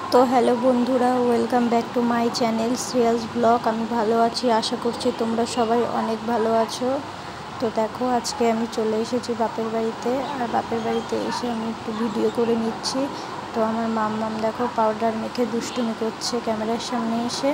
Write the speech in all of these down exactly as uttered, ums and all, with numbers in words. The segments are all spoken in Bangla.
তো হ্যালো বন্ধুরা, welcome back to my channel Shreyas blog. আমি ভালো আছি, আশা করছি তোমরা সবাই অনেক ভালো আছো। তো দেখো, আজকে আমি চলে এসেছি বাপের বাড়িতে। আর বাপের বাড়িতে এসে আমি একটু ভিডিও করে নিচ্ছি। তো আমার মাম্মাম দেখো পাউডার মেখে দুষ্টুমি করছে ক্যামেরার সামনে এসে।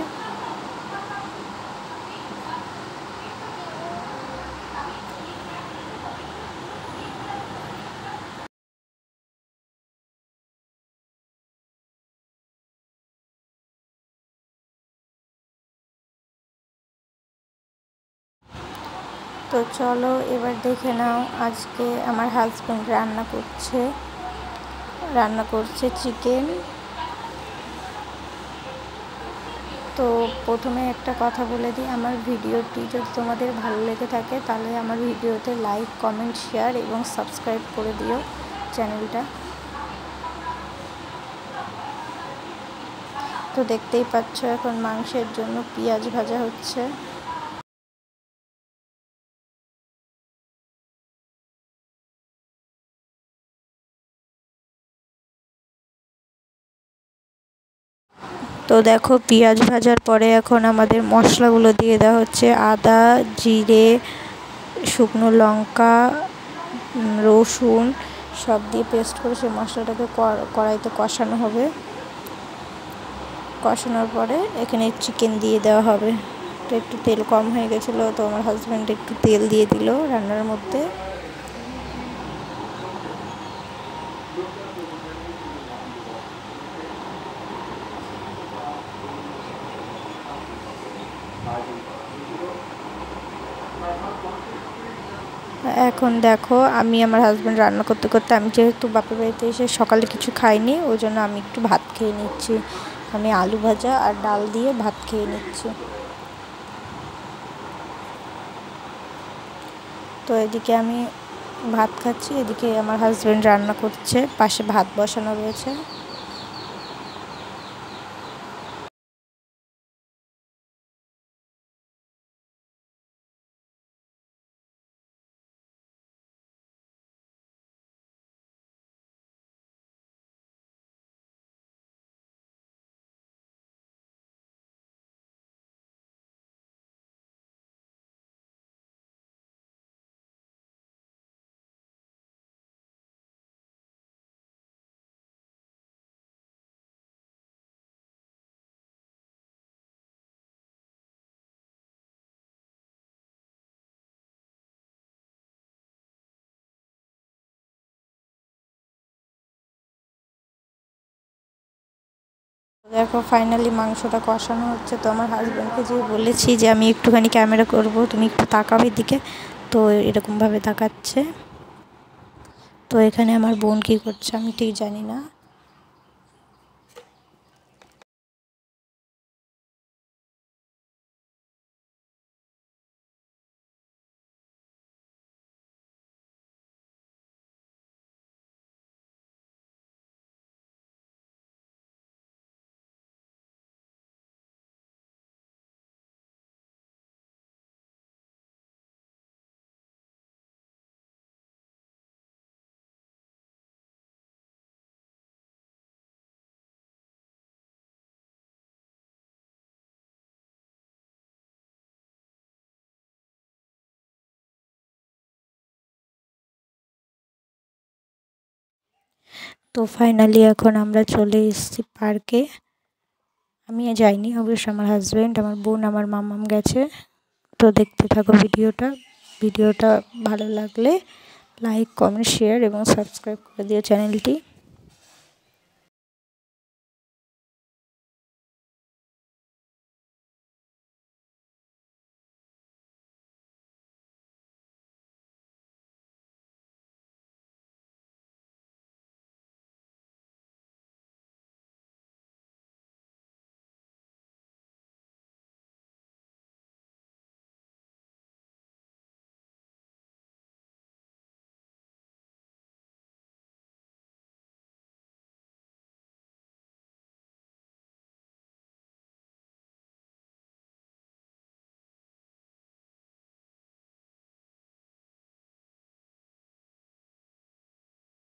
তো চলো এবার দেখে নাও, আজকে আমার হাজব্যান্ড রান্না করছে রান্না করছে চিকেন। তো প্রথমে একটা কথা বলে দিই, আমার ভিডিওটি যদি তোমাদের ভালো লেগে থাকে তাহলে আমার ভিডিওতে লাইক, কমেন্ট, শেয়ার এবং সাবস্ক্রাইব করে দিও চ্যানেলটা। তো দেখতেই পাচ্ছ এখন মাংসের জন্য পেঁয়াজ ভাজা হচ্ছে। তো দেখো পেঁয়াজ ভাজার পরে এখন আমাদের মশলাগুলো দিয়ে দেওয়া হচ্ছে। আদা, জিরে, শুকনো লঙ্কা, রসুন সব দিয়ে পেস্ট করে সেই মশলাটাকে কড়াইতে কষানো হবে। কষানোর পরে এখানে চিকেন দিয়ে দেওয়া হবে। তো একটু তেল কম হয়ে গেছিলো, তো আমার হাজব্যান্ড একটু তেল দিয়ে দিল রান্নার মধ্যে। এখন দেখো আমি আমার হাজব্যান্ড রান্না করতে করতে, আমি যেহেতু বাপের বাড়িতে এসে সকালে কিছু খাইনি, ওই জন্য আমি একটু ভাত খেয়ে নিচ্ছি। আমি আলু ভাজা আর ডাল দিয়ে ভাত খেয়ে নিচ্ছি। তো এদিকে আমি ভাত খাচ্ছি, এদিকে আমার হাজব্যান্ড রান্না করছে, পাশে ভাত বসানো রয়েছে। দেখো ফাইনালি মাংসটা কষানো হচ্ছে। তো আমার হাজব্যান্ডকে যে বলেছি যে আমি একটুখানি ক্যামেরা করব, তুমি একটু তাকাবে দিকে, তো এরকমভাবে তাকাচ্ছে। তো এখানে আমার বোন কী করছে আমি ঠিক জানি না। তো ফাইনালি এখন আমরা চলে এসেছি পার্কে। আমি যাইনি অবশ্য, আমার হাজব্যান্ড, আমার বোন, আমার মামাম গেছে। তো দেখতে থাকো ভিডিওটা। ভিডিওটা ভালো লাগলে লাইক, কমেন্ট, শেয়ার এবং সাবস্ক্রাইব করে দিও চ্যানেলটি।